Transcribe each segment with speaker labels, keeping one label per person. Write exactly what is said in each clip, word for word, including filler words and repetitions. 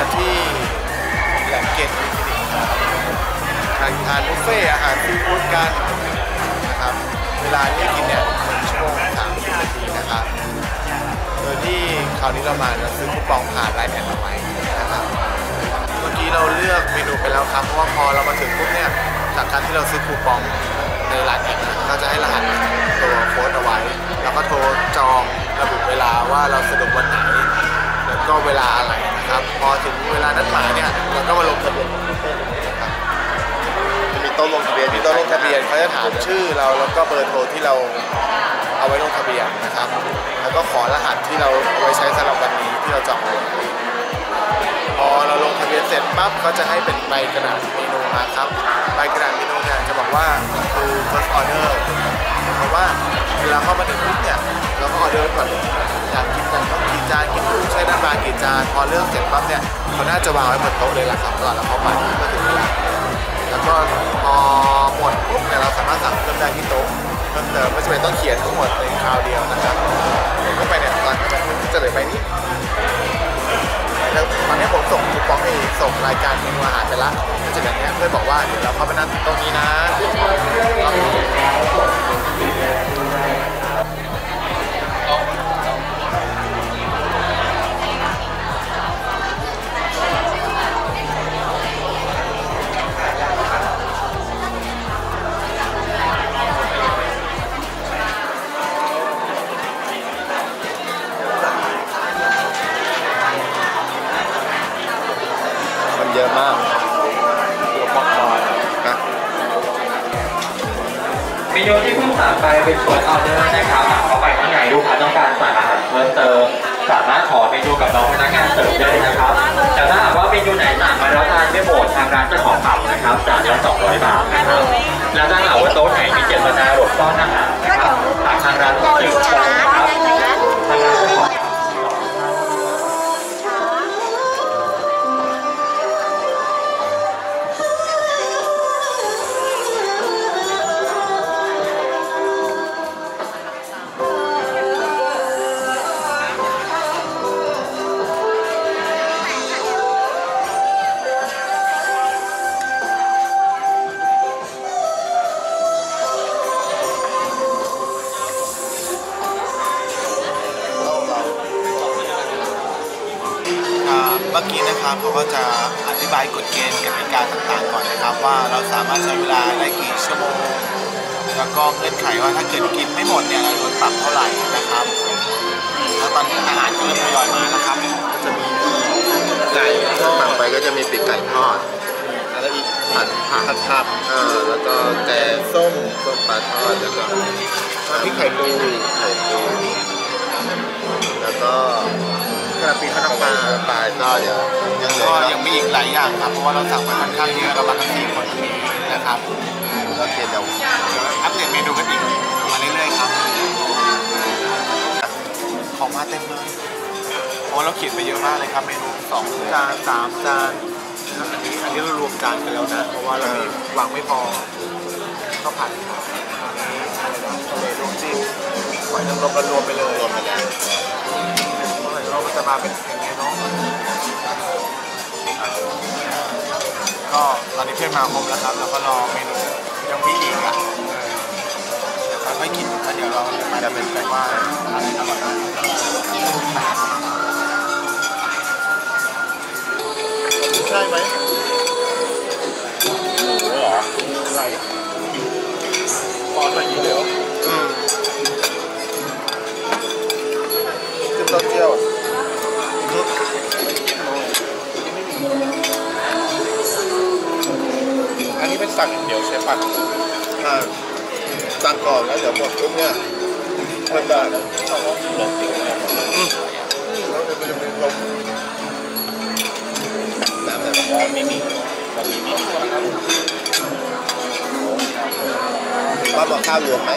Speaker 1: ที่แหลมเกตทานทานบุฟเฟ่อาหารซีฟู้ดกันนะครับเวลาที่กินเนี่ยหนึ่งชั่วโมงสามสิบนาทีนะครับโดยที่คราวนี้เรามาเราซื้อคูปองผ่านไลน์แอดเอาไว้นะครับเมื่อกี้เราเลือกเมนูไปแล้วครับเพราะว่าพอเรามาถึงปุ๊บเนี่ยจากการที่เราซื้อคูปองในไลน์แอดก็จะให้รหัสตัวโค้ดเอาไว้แล้วก็โทรจองระบุเวลาว่าเราสะดวกวันไหนแล้วก็เวลาอะไรนะครับพอถึงเวลานัดหมายเนี่ยเราก็มาลงทะเบียนนะครับจะมีโต๊ะลงทะเบียนมีโต๊ะลงทะเบียนเขาจะถามชื่อเราแล้วก็เบอร์โทรที่เราเอาไว้ลงทะเบียนนะครับแล้วก็ขอรหัสที่เราเอาไว้ใช้สำหรับวันนี้ที่เราจองไว้พอเราลงทะเบียนเสร็จปั๊บก็จะให้เป็นใบกระดาษเมนูมาครับใบกระดาษเมนูเนี่ยจะบอกว่าคือ first order เพราะว่าเวลาเข้ามาถึงปุ๊บเนี่ยเราก็ออเดอร์ก่อนเลยอยากกินกันต้องกี่จานกินกุ้งใช้น้ำปลากี่จานพอเลือกเสร็จปั๊บเนี่ยเขาน่าจะวางไว้บนโต๊ะเลยล่ะครับก่อนแล้วเขาไปก็ถึงเวลาแล้วก็พอหมดปุ๊บเนี่ยเราสามารถสั่งเพิ่มได้ที่โต๊ะเพิ่มเติมไม่จำเป็นต้องเขียนทั้งหมดในคราวเดียวนะครับเข้าไปเนี่ยตอนนี้จะเหลือใบนี้แล้วตอนนี้ผมส่งคูปองให้ส่งรายการเมนูอาหารไปละจากนั้นเนี่ยเพื่อนบอกว่าเดี๋ยวเราเข้าไปนั่งตรงนี้นะเยอะมากเยอะมากนะ
Speaker 2: เมนูที่เพิ่งสั่งไปเป็นส่วนออเดอร์นะครับเข้าไปข้างในลูกค้าต้องการสั่งอาหารเพิ่มเติมสามารถขอเมนูกับน้องพนักงานเสิร์ฟได้นะครับแต่ถ้าหากว่าเมนูไหนสั่งมาแล้วทานไม่หมดทางร้านจะขอปรับนะครับจานละสองร้อยบาทนะครับแล้วถ้าหากว่าโต๊ะไหนมีเจตนาหลบซ่อนอาหารนะครับทางร้านต้องสืบค้นนะครับทางร้านจะขอ
Speaker 1: เมื่อกี้นะครับเขาก็จะอธิบายกฎเกณฑ์กติกาต่างๆก่อนนะครับว่าเราสามารถใช้เวลาได้กี่ชั่วโมงแล้วก็เงื่อนไขว่าถ้าเกิดกินไม่หมดเนี่ยเราโดนปรับเท่าไหร่นะครับแล้วตอนนี้อาหารก็เริ่มทยอยมาแล้วครับจะมีไก่สั่งไปก็จะมีปีกไก่ทอดแล้วอีกผัดผัดผัดเออแล้วก็แกงส้มส้มปลาทอดแล้วก็พริกไข่ปูไข่ปูแล้วก็กระปิข้าวน้ำปลาปลาก็เดี๋ยวยังก็ยังมีอีกหลายอย่างครับเพราะว่าเราสั่งไปค่อนข้างเยอะเรามากันสี่คนนะครับแล้วเดี๋ยวเดี๋ยวอัปเดตเมนูกันอีกมาเรื่อยๆครับของมาเต็มเลยเพราะเราเขียนไปเยอะมากเลยครับเมนูสองจานสามจานอันนี้อันนี้เรารวมจานกันแล้วนะเพราะว่าเรามีวางไม่พอข้าวผัดอะไรนะทะเลลวกจิ้มหอยนางรมเรารวมไปเลยรวมไปแล้วเราก็จะมาเป็นอย่างเงี้ยเนาะก็ตอนนี้เพื่อนมาครบแล้วครับแล้วก็รอเมนูยังมีอีกอ่ะเดี๋ยวค่อยๆกินกันเดี๋ยวเรามาจะเป็นแบบว่าอะไรอร่อยใช่ไหมหมูเหรออะไรปอนมาอีกเดี๋ยวอืมจิ้มเต้าเจี้ยวอันนี้เป็นสั่งเดียวใช่ปะอ่าสั่งก่อนแล้วเดี๋ยวหมดปุ๊บเนี่ยเพิ่มได้นะลงติ๊กเลยอืมแล้วเดี๋ยวมันจะเป็นลมน้ำแต่ละไม่มีมันมีมีป้าบอกข้าวรวมไหม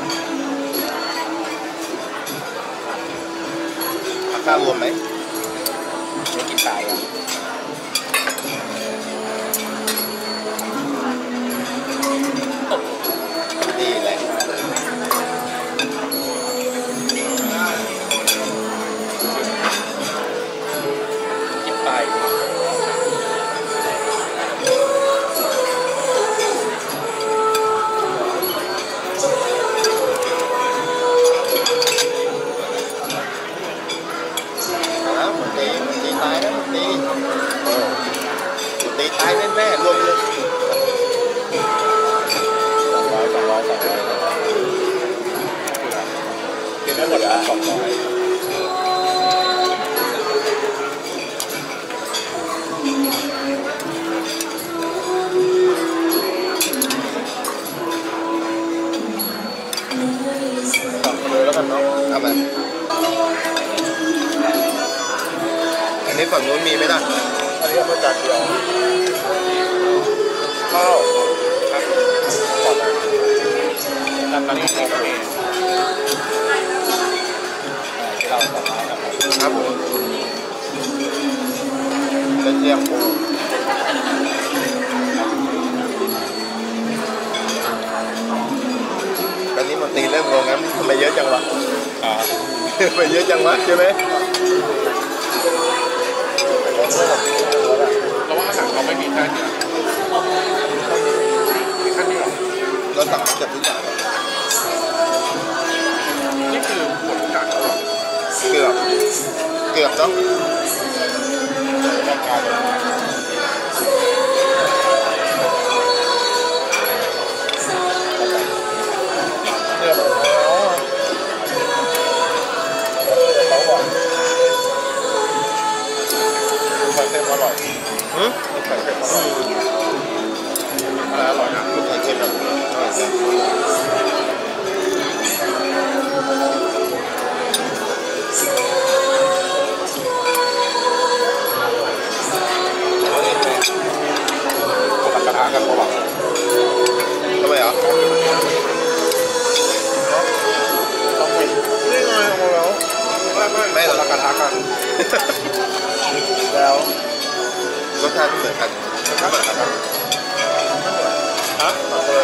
Speaker 1: ข้าวรวมไหมไม่กินตายอ่ะดีแหละกินไปตีตายแน่ๆรวมเลยสองร้อยสองร้อยสองร้อยกินได้หมดอ่ะสองร้อยสั่งเลยแล้วกันเนาะเอาไปอันนี้ฝั่งนู้นมีไหมล่ะอันนี้เอามาจานเดียวข้าวครับก่อนเลยตามนั้นก็โอเคเราสองร้อยครับครับผมจะเจียมปูตอนนี้มันตีเริ่มงงแล้วทำไมเยอะจังวะอ่าทำไมเยอะจังวะใช่ไหมเราว่าอาหารเขาไม่มีแค่เดียวมีแค่เดียวเราสั่งเกือบทุกอย่างนี่คือผลการเกือบเกือบเนาะเกือบอ๋อเขาบอกไข่เค็มอร่อยหืมไข่เค็มอร่อยอะไรอร่อยนะคือไข่เค็มแบบอร่อยจังกระทะกันเขาบอกทำไมอ่ะต้องเป็นนี่ไงเอาแล้วไม่ไม่ไม่เรากระทะกันแล้วรสชาติไม่เหมือนกันรสชาติเหมือนกันนะฮะ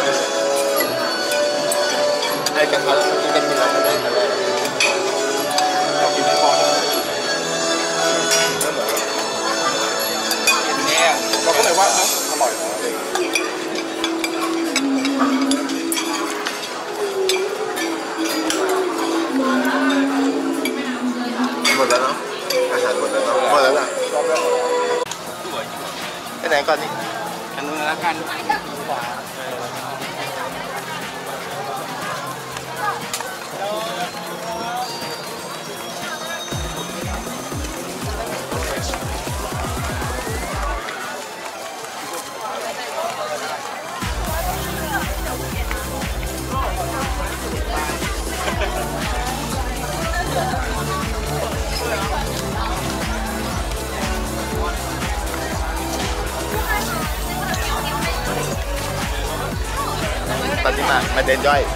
Speaker 1: ไอ้กระทะที่เป็นที่เราไม่ได้ทำอะไรเรากินไม่พอไม่เหมือนกันเนี่ยเราก็เลยว่าอร่อยนะหมดแล้วเนาะอาหารหมดแล้วเนาะหมดแล้วล่ะไปไหนก่อนนี่อันนู้นแล้วกันขวาตอนนี้มามาเดินย่อย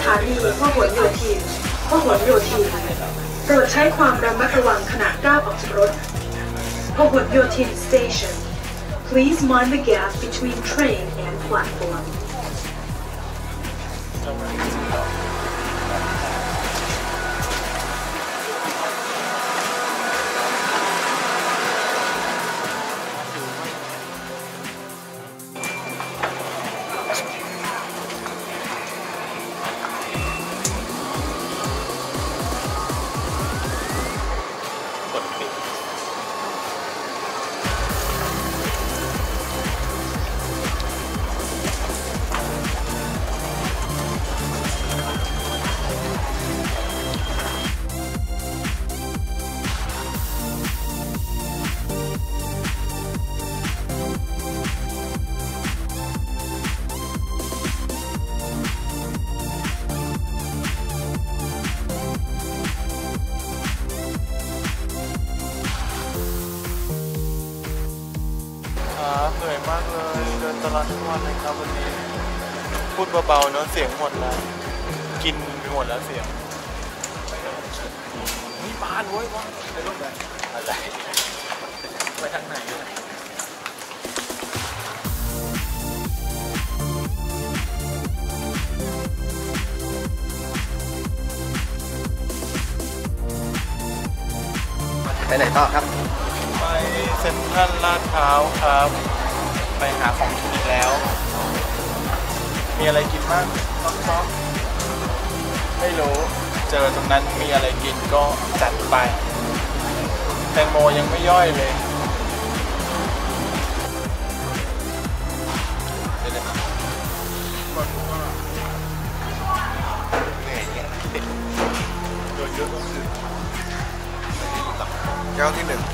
Speaker 3: านีพหลโยธินพหลโยธินโปรดใช้ความระมัดระวังขณะก้าวออกจากรถพหลโยธิน Station Please mind the gap between train and platform
Speaker 1: เหนื่อยมากเลยเดินตลอดทั้งวันเลยครับวันนี้พูดเบาๆเนาะเสียงหมดแล้วกินไปหมดแล้วเสียงนี่บ้านเว้ยว่าไปรูปแบบอะไรไปทางไหนไปไหนต่อครับไปเซ็นทรัลลาดพร้าวครับไปหาของกินอีกแล้วมีอะไรกินบ้างต๊อกๆไม่รู้เจอตรงนั้นมีอะไรกินก็จัดไปแตงโมยังไม่ย่อยเลยแก้วที่หนึ่ง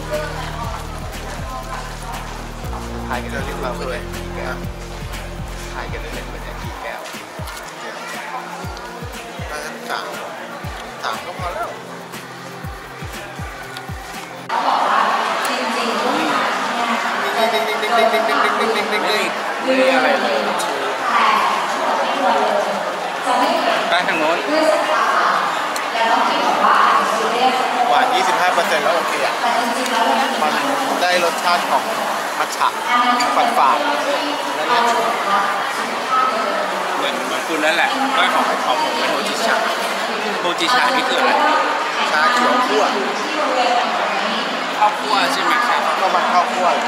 Speaker 1: ถ่ายกันเล่นๆเราเลยกี่แก้วถ่ายกันเล่นๆเหมือนกันกี่แก้วน่าจะสามสามก็พอแล้วจริงจริงจริงจริงจริงจริงจริงจริงจริงจริงจริงจริงจริงจริงไม่อะไรเลยไปทางโน้นหวาน ยี่สิบห้าเปอร์เซ็นต์ แล้วโอเคอ่ะมันได้รสชาติของมัทฉะฝาดฝาดเหมือนเหมือนคุณนั่นแหละก็ของของผมเป็นโฮจิชาโฮจิชานี่คืออะไรชาเขียวคั่วข้าวคั่วใช่ไหมครับก็มันข้าวคั่ว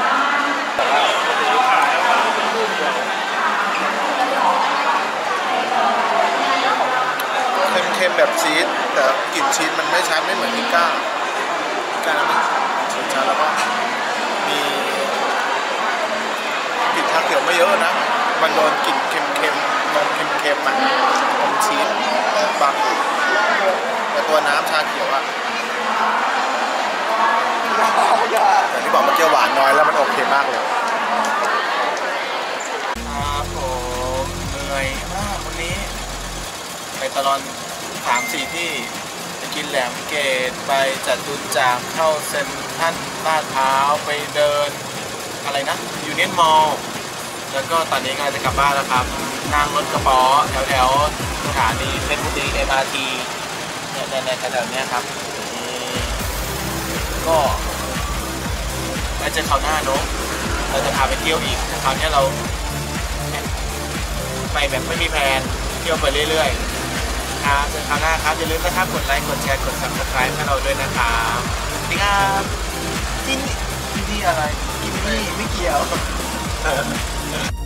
Speaker 1: เค็มๆแบบชีสแต่กลิ่นชีสมันไม่ชัดไม่เหมือนพิก้าพิก้าแล้วมันชัดแล้วก็มีกลิ่นชาเขียวไม่เยอะนะมันโดนกลิ่นเค็มๆนมเค็มๆมันนมชีสบางแต่ตัวน้ำชาเขียวอะแต่ที่บอกเมื่อกี้หวานน้อยแล้วมันโอเคมากเลยครับผมเหนื่อยมากวันนี้ไปตลอดสามสี่ที่ไปกินแหลมเกตไปจัดตุนจากเข้าเซ็นทรัลลาดพร้าวไปเดินอะไรนะยูเนียนมอลล์แล้วก็ตอนนี้ก็จะกลับบ้านแล้วครับนั่งรถกระป๋อแถวแถวสถานีเพชรบุรี เอ็ม อาร์ ที เนี่ยในแถวๆนี้ครับก็ไปเจอคราวหน้าเนาะเราจะพาไปเที่ยวอีกคราวนี้เราไปแบบไม่มีแผนเที่ยวไปเรื่อยๆครับเจอคราวหน้าครับอย่าลืมนะครับกดไลค์กดแชร์กด ซับสไครบ์ ให้เราด้วยนะครับสวัสดีครับที่นี่ที่นี่อะไรที่นี่ไม่เกี่ยว